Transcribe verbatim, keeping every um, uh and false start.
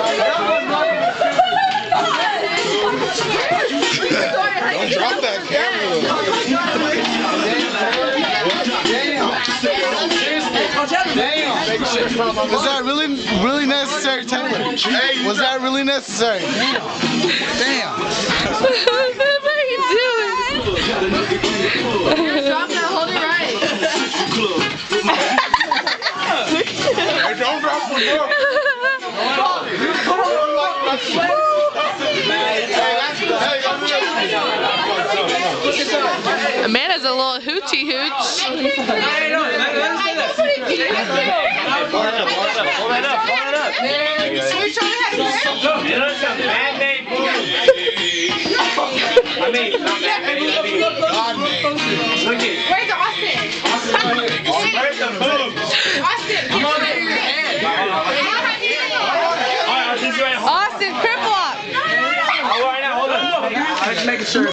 Don't drop that camera. Was that really, really necessary, Taylor? Was that really necessary? Damn. Damn. What are you doing? You're dropping it. Hold it right. Hey, don't drop the book. Amanda's a little hoochie hooch. Hold that up, hold that up. Man-made boobs. I mean, not man-made. Look at. Where's Austin? Where's the boobs? Austin, I'm on your head. Austin, Austin, crip walk. hold on, hold on. I'm just making sure.